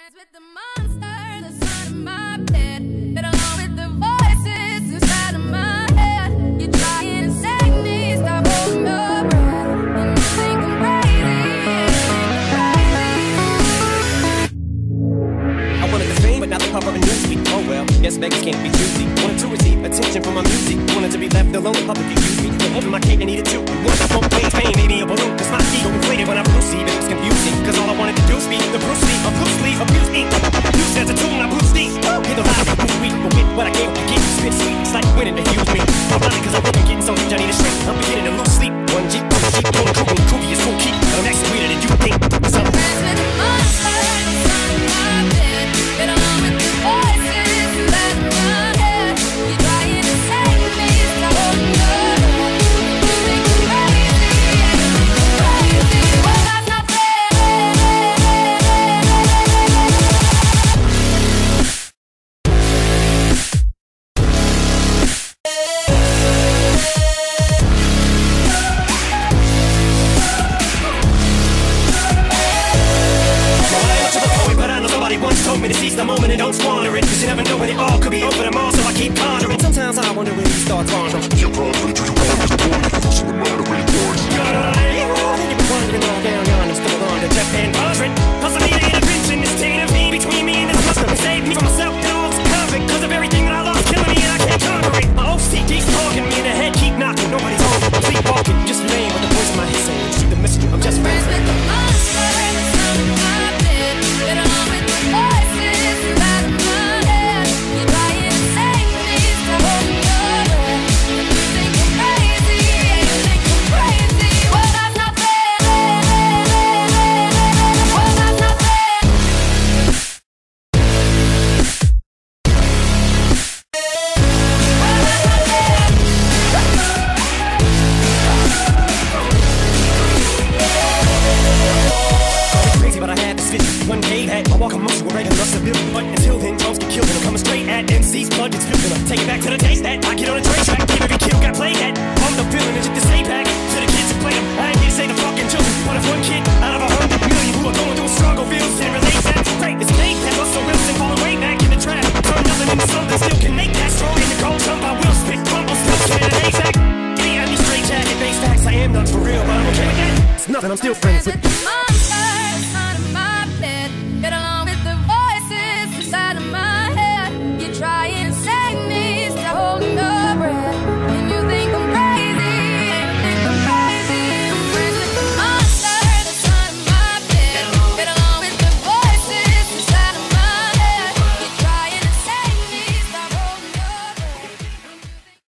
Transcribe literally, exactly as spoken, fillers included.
friends with the monster that's under my bed. Get along with the voices inside of my head. You're trying to save me, stop holding your breath. And you think I'm crazy, crazy. I wanted the fame, but not the cover of Newsweek. Oh well, guess beggars can't be choosy. Wanted to receive attention from my music. Wanted to be left alone in public, excuse me. But open my cake and eat it too. Once I won't wait, pain, maybe a balloon. Cause my ego inflated when I proceed. It was confusing, cause all I wanted to do was be the Bruce Lee of loosely abused ink. Used as a tool, I blew steam. Hit the line, I blew weak, but with what I gave up to get, spit sweet. It's like winning, they use me. I'm blinded cause I'm really getting so huge, I need a shrink. I'm beginning to lose sleep. One G, two G, going cool, kooky is cool keep. But I'm actually weirder than you think. What's up? Friends with the monster that's under my bed. Get along with the voices inside of my head. You're trying to save me, stop holding your breath. You think I'm crazy, crazy. Well, that's not fair. Once told me to seize the moment and don't squander it. Cause you never know when it all could be over tomorrow, so I keep pondering. Sometimes I wonder when you start wandering. You're probably too hard to point. So the matter really boring. I think you're wondering all down yonder, still on to Jeff and Buzzard. Cause I need an intervention, this chain of me between me and this monster. Save me from myself and all this covered. Cause of everything that I lost, killing me and I can't cover it. My O C keeps talking me in the head, keep knocking. Nobody's home, I'm sleepwalking. Just lame with the voice in my head saying, shoot the mystery, I'm just friends with the monster that's under my bed. Get along with the voices inside of my head. You're trying to save me, stop holding your breath. And you think I'm crazy, yeah, you think I'm crazy. Well, that's not fair. Well, that's not fair. Well, that's not fair. Crazy, but I had to spit one day that I walk amongst you, a regular civilian. But until then, drums get killed and I'm coming straight at M C's blood gets spilled. And I take it back to the days that I get on a train track. Give every kill got played at. I'm the villain, it's just the same pack. To the kids who play them, I ain't here to say the fucking children. But if one kid out of a hundred million who are going through a struggle feels